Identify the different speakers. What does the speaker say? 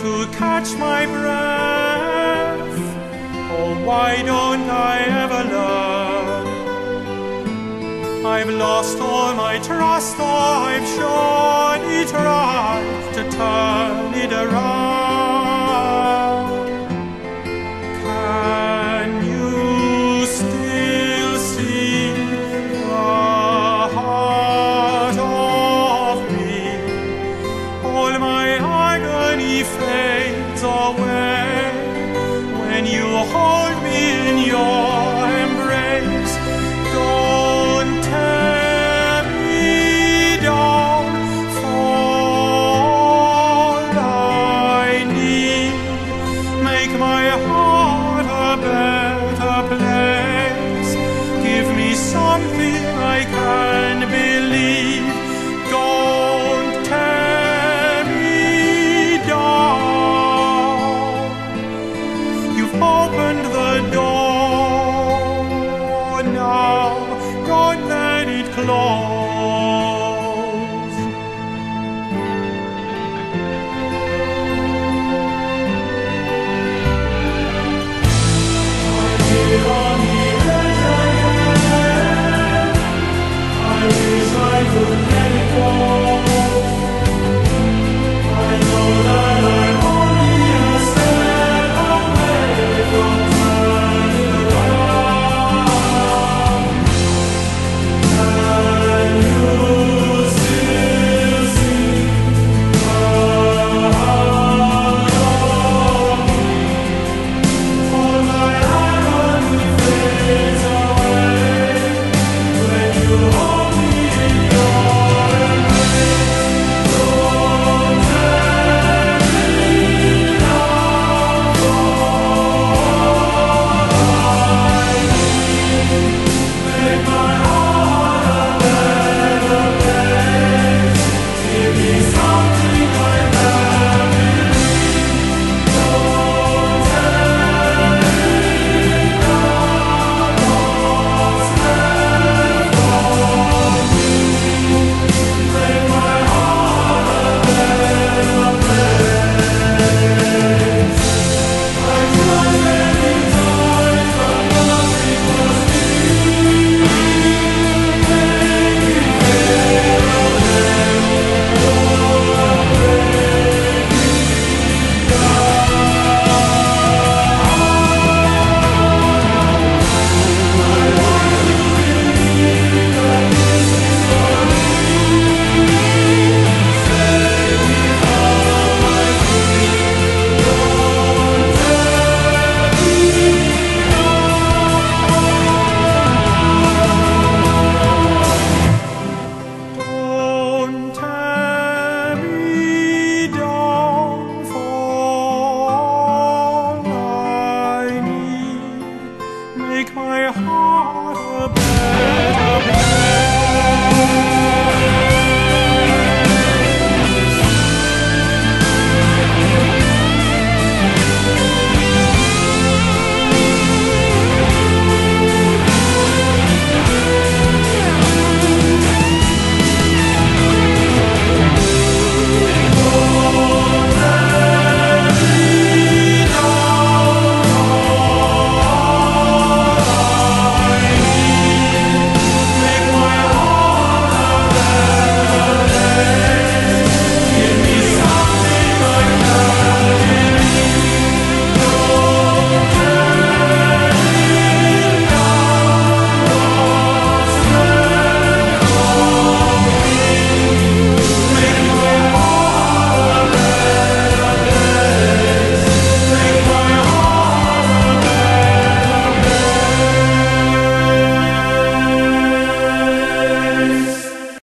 Speaker 1: to catch my breath. Oh, why don't I ever learn? I've lost all my trust, or I've shown it right to turn it around. Can you still see the heart of me? All my agony fades away when you hold me in your embrace. Don't tear me down, for I need. Make my heart a better place. Give me something I can believe. Don't tear me down. You've opened the door now, don't let it close.